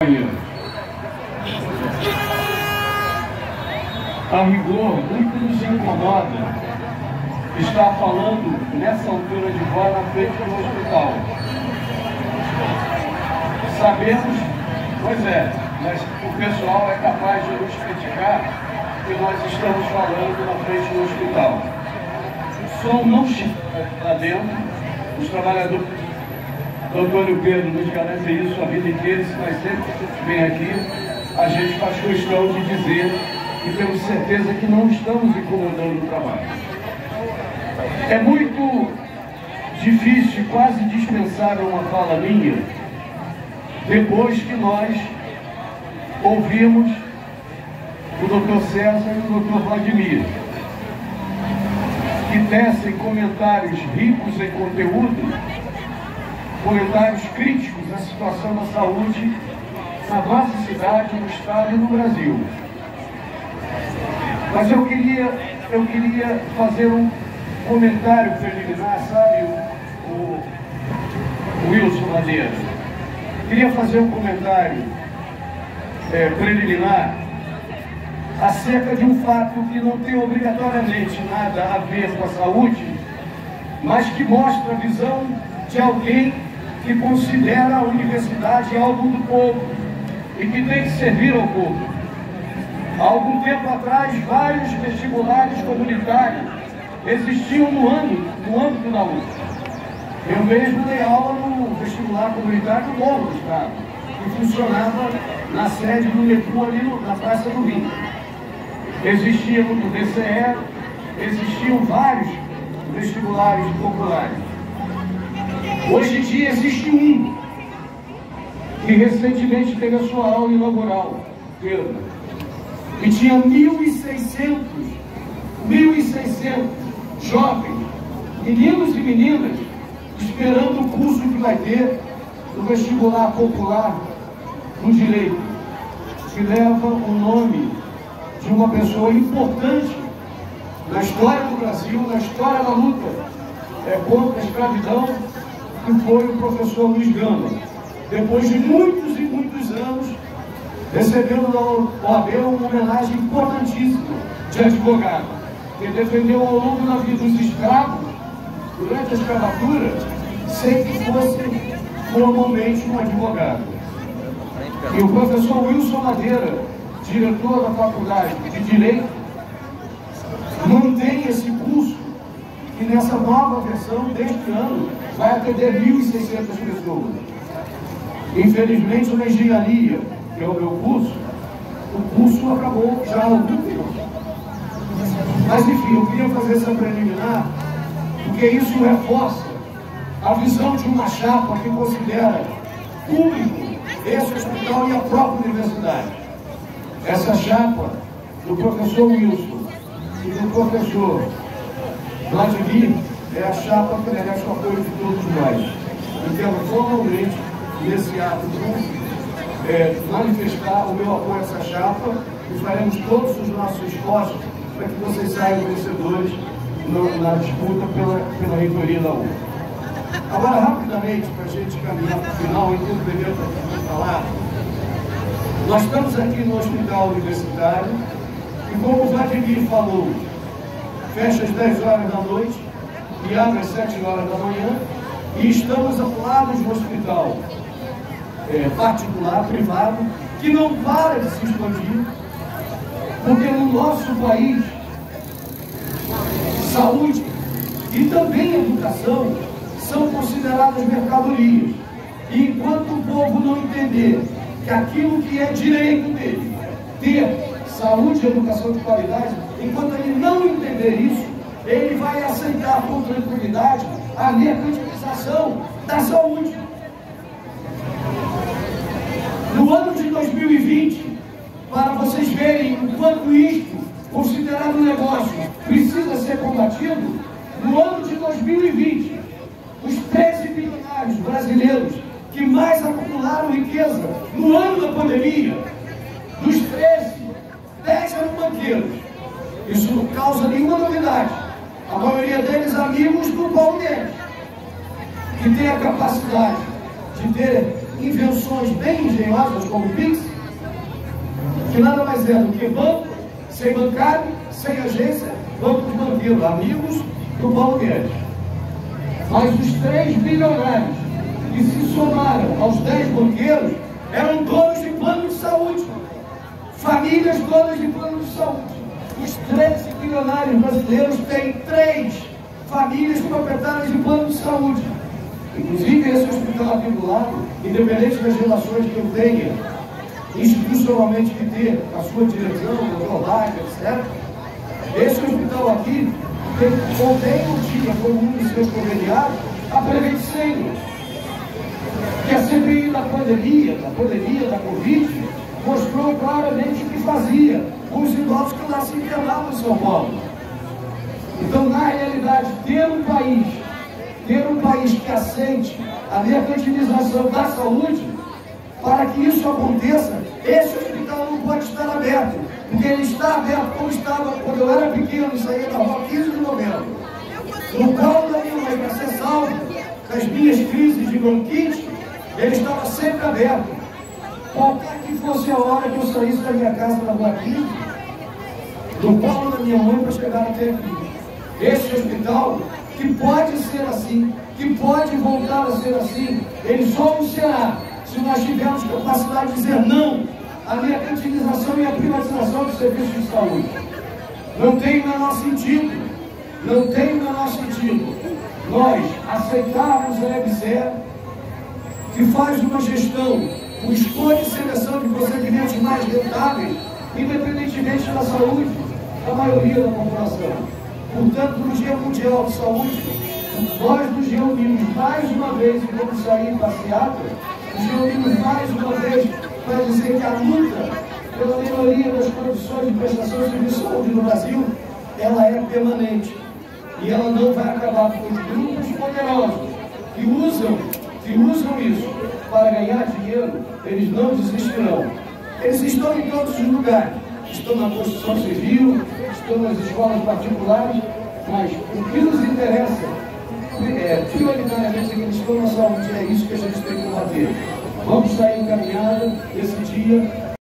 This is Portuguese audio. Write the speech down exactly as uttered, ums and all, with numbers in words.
A rigor, muito nos incomoda estar falando nessa altura de voz na frente do hospital. Sabemos, pois é, mas o pessoal é capaz de nos criticar que nós estamos falando na frente do hospital. O som não chega lá dentro, os trabalhadores, o Antônio Pedro nos garante isso a vida inteira, mas sempre que vem aqui, a gente faz questão de dizer e temos certeza que não estamos incomodando o trabalho. É muito difícil, quase dispensável uma fala minha, depois que nós ouvimos o doutor César e o doutor Vladimir, que tecem comentários ricos em conteúdo, comentários críticos à situação da saúde na nossa cidade, no estado e no Brasil. Mas eu queria, eu queria fazer um comentário preliminar, sabe, o, o, o Wilson Madeira. Queria fazer um comentário é, preliminar acerca de um fato que não tem obrigatoriamente nada a ver com a saúde, mas que mostra a visão de alguém que considera a universidade algo do povo e que tem que servir ao povo. Há algum tempo atrás, vários vestibulares comunitários existiam no âmbito, no âmbito da U F P. Eu mesmo dei aula no vestibular comunitário do Morro do Estado, que funcionava na sede do Lepu ali no, na Praça do Rio. Existia no D C E, existiam vários vestibulares populares. Hoje em dia existe um, que recentemente teve a sua aula inaugural, Pedro, e tinha mil e seiscentos, mil e seiscentos jovens, meninos e meninas, esperando o curso que vai ter no vestibular popular do direito, que leva o nome de uma pessoa importante na história do Brasil, na história da luta é, contra a escravidão, que foi o professor Luiz Gama. Depois de muitos e muitos anos, recebeu na O A B uma homenagem importantíssima de advogado, que defendeu ao longo da vida dos escravos, durante a escravatura, sem que fosse formalmente um advogado. E o professor Wilson Madeira, diretor da Faculdade de Direito, mantém esse curso, que nessa nova versão deste ano vai atender mil e seiscentas pessoas. Infelizmente, na engenharia, que é o meu curso, o curso acabou já há algum tempo. Mas enfim, eu queria fazer essa preliminar, porque isso reforça a visão de uma chapa que considera público esse hospital e a própria universidade. Essa chapa do professor Wilson e do professor Vladimir é a chapa que merece o apoio de todos nós. Eu quero formalmente, nesse ato, é, manifestar o meu apoio a essa chapa e faremos todos os nossos esforços para que vocês saiam vencedores no, na disputa pela, pela reitoria da U F P. Agora, rapidamente, para a gente caminhar para o final, enquanto o evento está falar, nós estamos aqui no hospital universitário e, como o Vladimir falou, fecha às dez horas da noite e abre às sete horas da manhã, e estamos ao lado de um hospital é, particular, privado, que não para de se expandir, porque no nosso país, saúde e também educação são consideradas mercadorias. E enquanto o povo não entender que aquilo que é direito dele, ter saúde e educação de qualidade, enquanto ele não entender isso, ele vai aceitar com tranquilidade a mercantilização da saúde. No ano de dois mil e vinte, para vocês verem o quanto isto, considerado um negócio, precisa ser combatido, no ano de dois mil e vinte, os treze bilionários brasileiros que mais acumularam riqueza no ano da pandemia, dos treze, dez eram banqueiros. Isso não causa nenhuma novidade. A maioria deles amigos do Paulo Guedes, que tem a capacidade de ter invenções bem engenhosas como o Pix, que nada mais é do que banco, sem bancário, sem agência, banco de banqueiro, amigos do Paulo Guedes. Mas os três bilionários que se somaram aos dez banqueiros eram donos de plano de saúde, famílias donas de plano de saúde. Os treze bilionários brasileiros têm três famílias proprietárias de plano de saúde. Inclusive esse hospital aqui do lado, independente das relações que eu tenha institucionalmente que ter a sua direção, o doutor Lager, etcétera. Esse hospital aqui tem, contém um dia, foi um dos seus conveniados, a Prevent Senior, que a C P I da pandemia, da pandemia da Covid, mostrou claramente o que fazia com os idosos que lá se internavam em São Paulo. Então, na realidade, ter um país, ter um país que aceite a mercantilização da saúde, para que isso aconteça, esse hospital não pode estar aberto, porque ele está aberto como estava quando eu era pequeno e saía da rua quinze de novembro. No qual da minha mãe, para ser salvo das minhas crises de bronquite, ele estava sempre aberto. Qualquer que fosse a hora que eu saísse da minha casa na rua quinze, no colo da minha mãe para chegar até aqui. Esse hospital, que pode ser assim, que pode voltar a ser assim, ele só o será se nós tivermos capacidade de dizer não à mercantilização e à privatização do serviço de saúde. Não tem o menor sentido, não tem o menor sentido nós aceitarmos a E B S E R, que faz uma gestão com escolha e seleção de procedimentos mais rentáveis, independentemente da saúde da maioria da população. Portanto, no Dia Mundial de Saúde, nós nos reunimos mais uma vez, e vamos sair passeata, nos reunimos mais uma vez para dizer que a luta pela melhoria das condições de prestação de serviço de saúde no Brasil, ela é permanente. E ela não vai acabar com os grupos poderosos que usam, que usam isso para ganhar dinheiro. Eles não desistirão. Eles estão em todos os lugares. Estão na construção civil, estão nas escolas particulares, mas o que nos interessa é, prioritariamente, é que eles estão na saúde. É isso que a gente tem que combater. Vamos sair encaminhada esse dia.